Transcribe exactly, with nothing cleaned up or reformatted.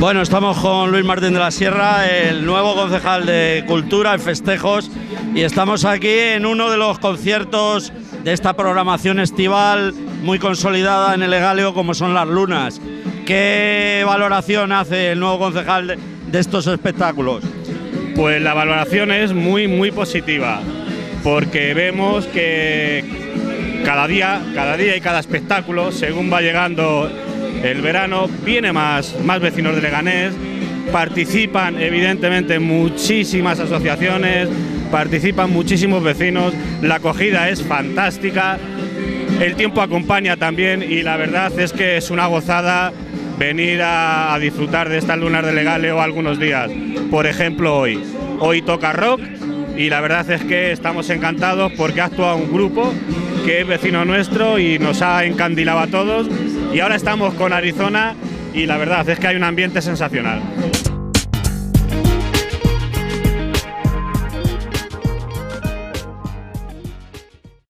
Bueno, estamos con Luis Martín de la Sierra, el nuevo concejal de Cultura y Festejos, y estamos aquí en uno de los conciertos de esta programación estival muy consolidada en el Egaleo, como son las Lunas. ¿Qué valoración hace el nuevo concejal de, de estos espectáculos? Pues la valoración es muy, muy positiva, porque vemos que cada día, cada día y cada espectáculo, según va llegando el verano, viene más, más vecinos de Leganés, participan evidentemente muchísimas asociaciones, participan muchísimos vecinos, la acogida es fantástica, el tiempo acompaña también y la verdad es que es una gozada venir a, a disfrutar de estas lunas del Egaleo algunos días. Por ejemplo, hoy. Hoy toca rock y la verdad es que estamos encantados porque ha actuado un grupo que es vecino nuestro y nos ha encandilado a todos. Y ahora estamos con Arizona y la verdad es que hay un ambiente sensacional.